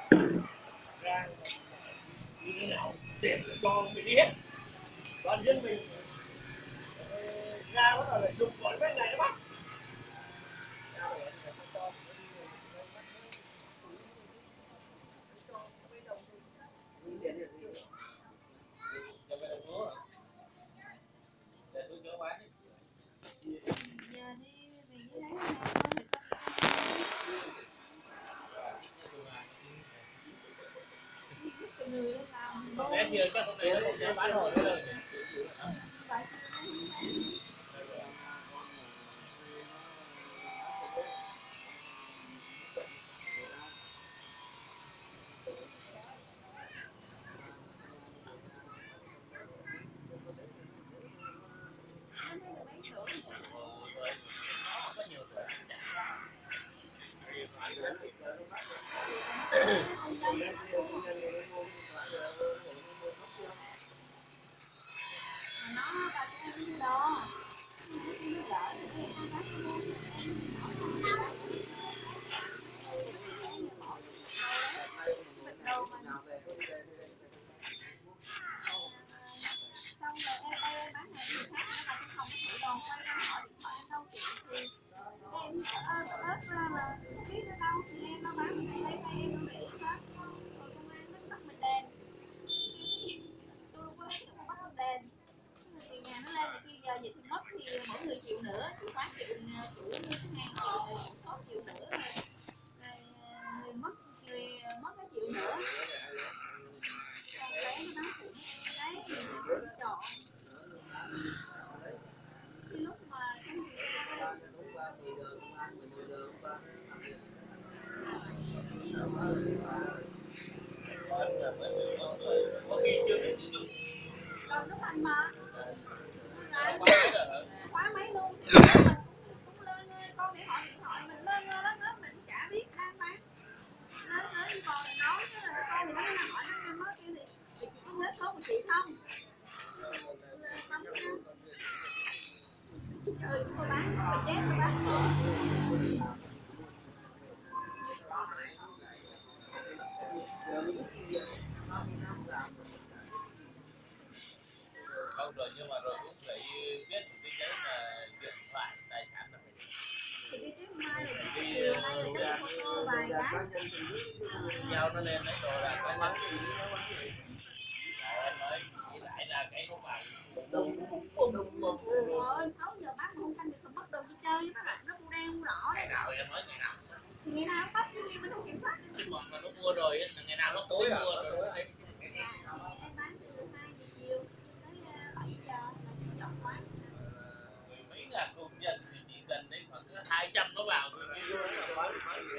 ra như thế nào để cho mình đi hết, đoàn viên mình ra bắt đầu lại dùng bọn bên này nó bắt. Thế thì chắc hôm nay nó không dám bán hồi nữa rồi. Vậy thì mất thì mỗi người chịu nữa, chủ quán chịu, chủ cửa hàng chịu, chủ shop chịu nữa, rồi người mất nó chịu nữa. Còn cái nó cũng đấy thì chọn cái lúc mà cái còn lúc anh mà khóa máy luôn thì mình cũng lơ ngơ, con để hỏi điện thoại mình lơ ngơ mình chả biết đang bán lơ ngơ như con này nói chứ là con thì nó mới hỏi nó mất kêu thì chị có nhớ số của chị không? Trời cô bán mình chết cô bán. Không rồi, nhưng mà rồi cũng phải viết cái giấy là điện thoại tài sản là Thì cái chiếc mai là cái chiều nay là cái photo vài cái nhau nó lên đấy đồ là cái nhắn em nói nghĩ lại là cái của bạn ơi 6 giờ bán mà không canh được thì mất đồ đi chơi với các bạn, nó mua đen mua đỏ ngày nào em nói ngày nào thì ngày nào tắt chứ mình không kiểm soát được. còn mà nó mua rồi ấy, ngày nào nó tối mua rồi Em bán từ 2 giờ chiều tới 7 giờ là chọn quán. mười mấy ngàn công nhân thì chỉ cần đấy khoảng 200 nó vào rồi chứ bán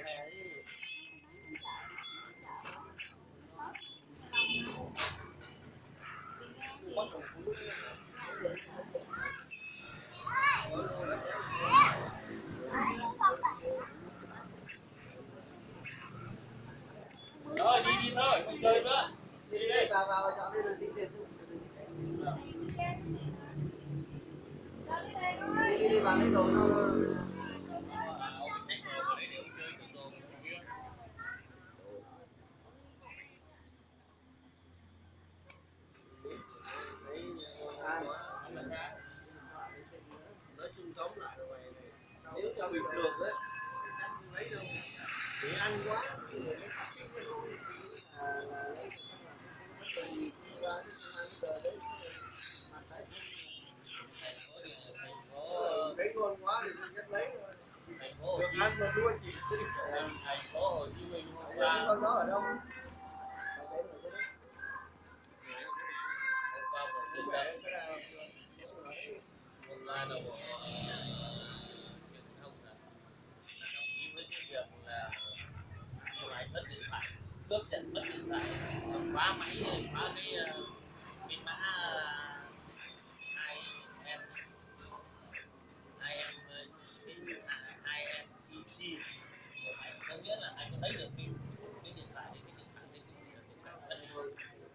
rồi đi thôi không chơi nữa đi vào chọn đi rồi tính tiền đi vào lấy đồ nó nói chung tóm lại rồi nếu cho bình thường đấy lấy đâu để ăn quá thấy ngon quá thì mình nhất lấy thôi. Được ăn mà thua chị thành phố Hồ Chí Minh hôm qua con đó ở đâu hôm qua một cái hôm qua là bộ truyền thông là đồng ý với cái việc là lãi mất điện thoại cướp giật mất điện thoại khóa máy khóa cái mã hai em EC có nghĩa là anh có thấy được cái điện thoại đấy cái điện thoại đấy cũng là điện thoại thân thôi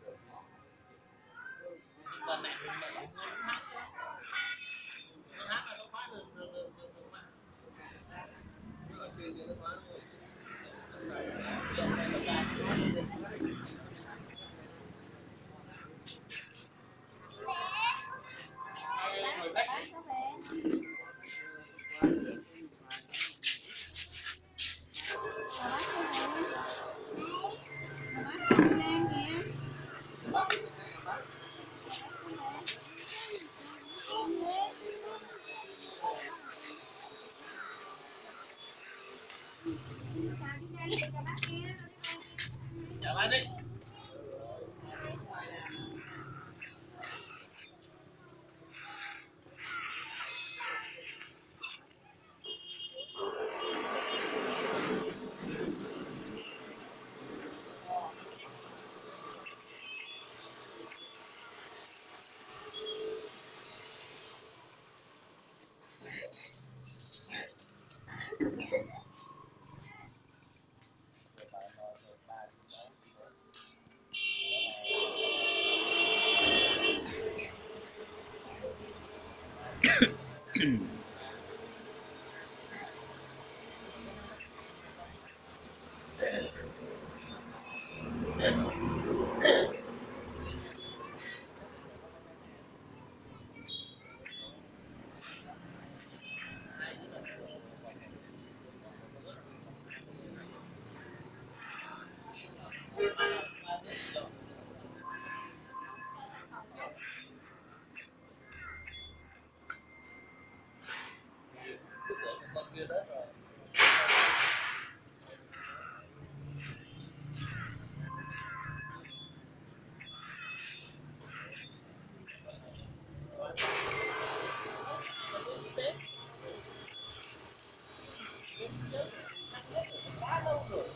còn này mình mở cái nó hát là nó khóa được mạng nó khóa được chào chú Giang, chào bác kia. Chào bác đi. Con kia đó rồi. Quá lâu rồi.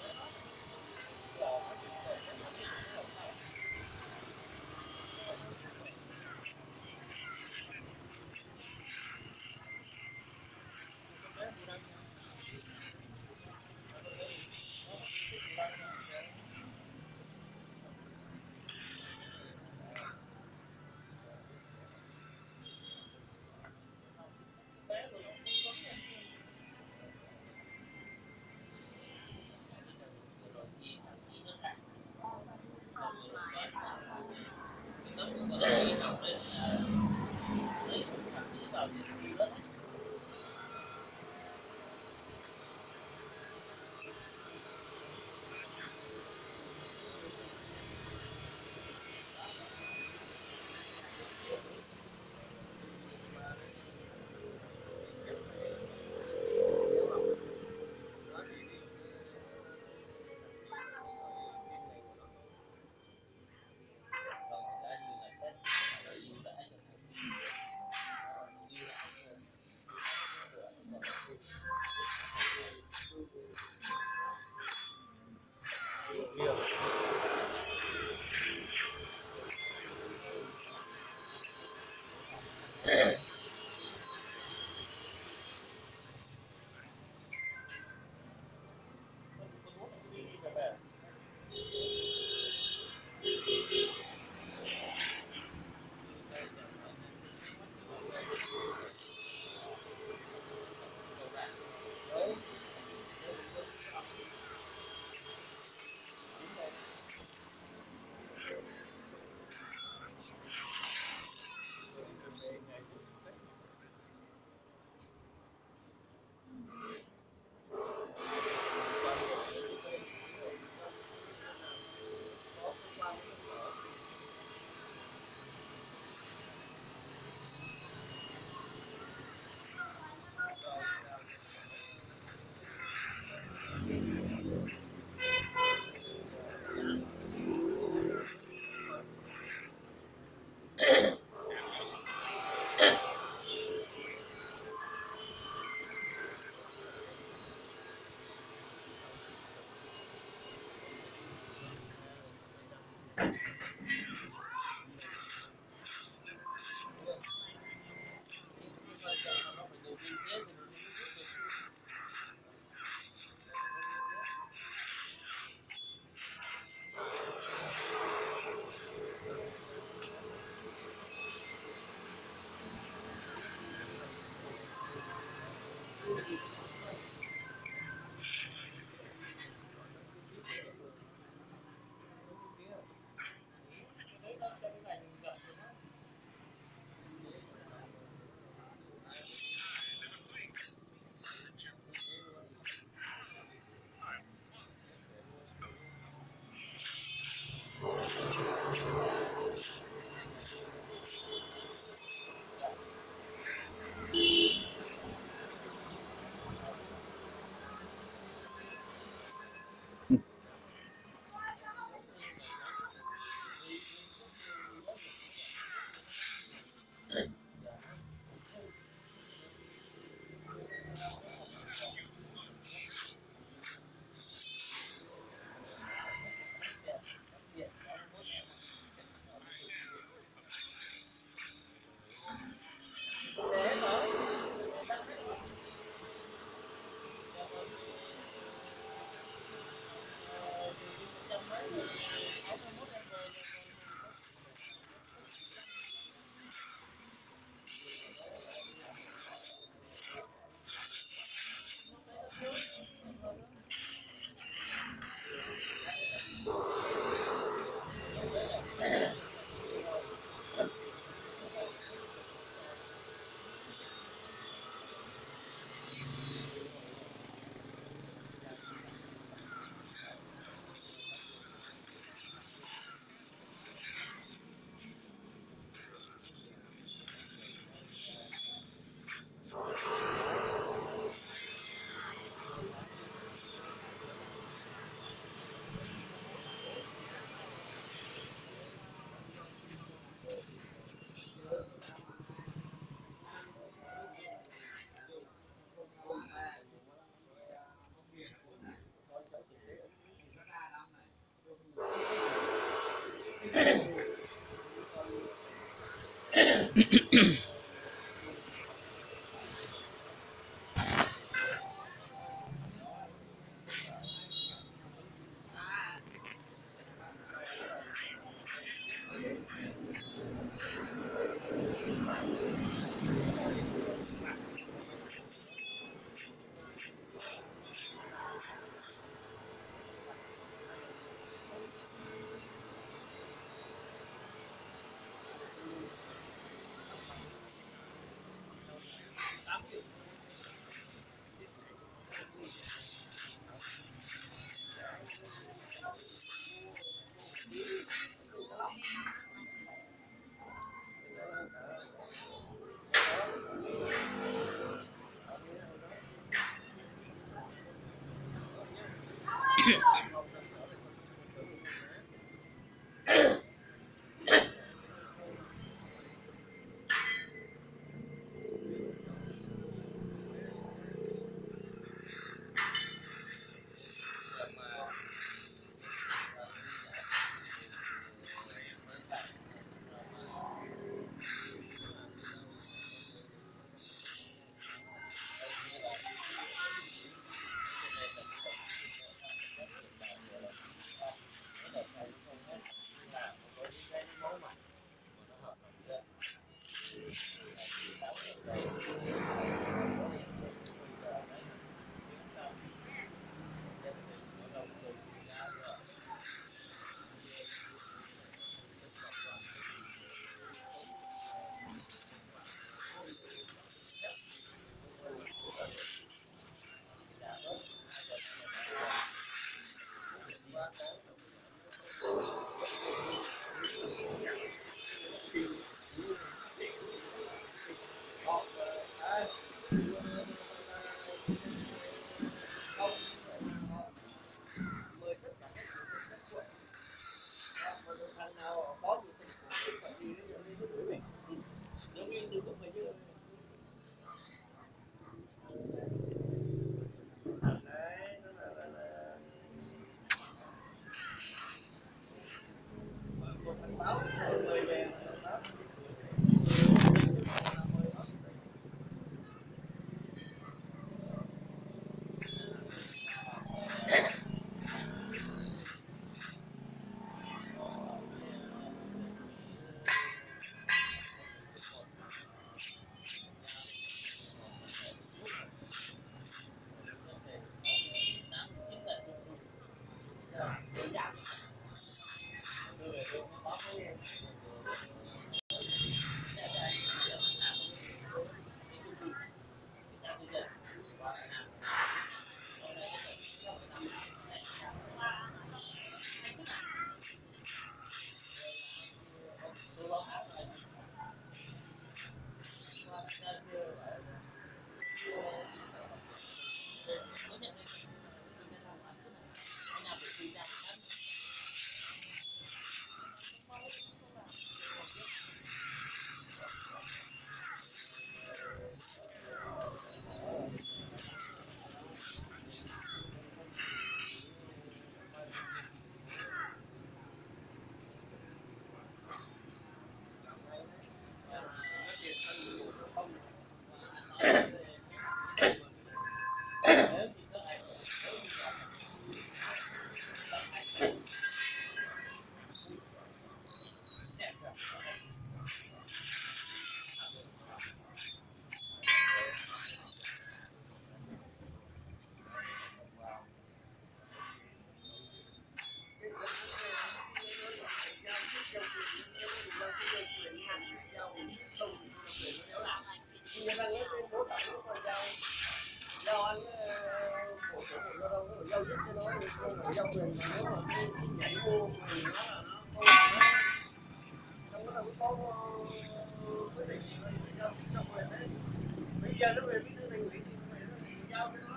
Bây giờ nó về bí thư thành ủy thì phải giao cái